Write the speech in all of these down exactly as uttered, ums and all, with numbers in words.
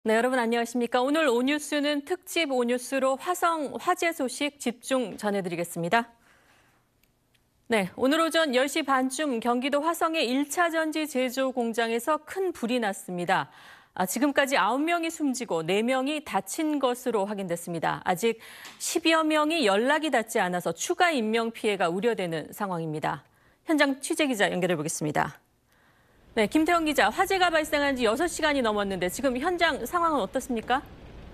네, 여러분 안녕하십니까? 오늘 오뉴스는 특집 오뉴스로 화성 화재 소식 집중 전해드리겠습니다. 네, 오늘 오전 열 시 반쯤 경기도 화성의 일 차 전지 제조 공장에서 큰 불이 났습니다. 아, 지금까지 아홉 명이 숨지고 네 명이 다친 것으로 확인됐습니다. 아직 십여 명이 연락이 닿지 않아서 추가 인명 피해가 우려되는 상황입니다. 현장 취재기자 연결해 보겠습니다. 네, 김태형 기자, 화재가 발생한 지 여섯 시간이 넘었는데 지금 현장 상황은 어떻습니까?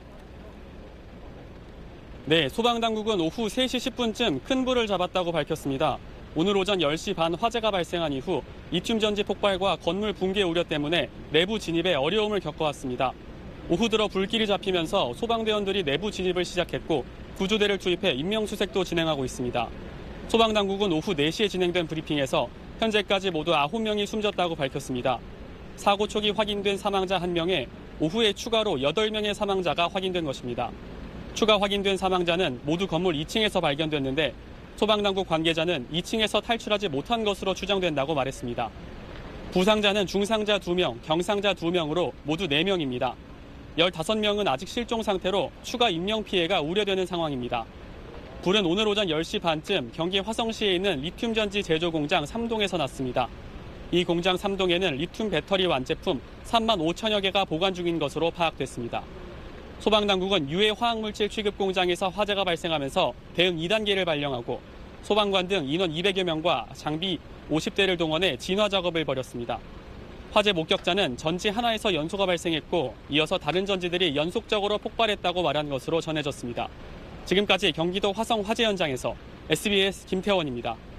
네, 소방당국은 오후 세 시 십 분쯤 큰 불을 잡았다고 밝혔습니다. 오늘 오전 열 시 반 화재가 발생한 이후 리튬 전지 폭발과 건물 붕괴 우려 때문에 내부 진입에 어려움을 겪어왔습니다. 오후 들어 불길이 잡히면서 소방대원들이 내부 진입을 시작했고 구조대를 투입해 인명수색도 진행하고 있습니다. 소방당국은 오후 네 시에 진행된 브리핑에서 현재까지 모두 아홉 명이 숨졌다고 밝혔습니다. 사고 초기 확인된 사망자 한 명에 오후에 추가로 여덟 명의 사망자가 확인된 것입니다. 추가 확인된 사망자는 모두 건물 이 층에서 발견됐는데 소방당국 관계자는 이 층에서 탈출하지 못한 것으로 추정된다고 말했습니다. 부상자는 중상자 두 명, 경상자 두 명으로 모두 네 명입니다. 열다섯 명은 아직 실종 상태로 추가 인명 피해가 우려되는 상황입니다. 불은 오늘 오전 열 시 반쯤 경기 화성시에 있는 리튬 전지 제조 공장 삼 동에서 났습니다. 이 공장 삼 동에는 리튬 배터리 완제품 삼만 오천여 개가 보관 중인 것으로 파악됐습니다. 소방당국은 유해 화학물질 취급 공장에서 화재가 발생하면서 대응 이 단계를 발령하고 소방관 등 인원 이백여 명과 장비 오십 대를 동원해 진화 작업을 벌였습니다. 화재 목격자는 전지 하나에서 연소가 발생했고 이어서 다른 전지들이 연속적으로 폭발했다고 말한 것으로 전해졌습니다. 지금까지 경기도 화성 화재 현장에서 에스비에스 김태원입니다.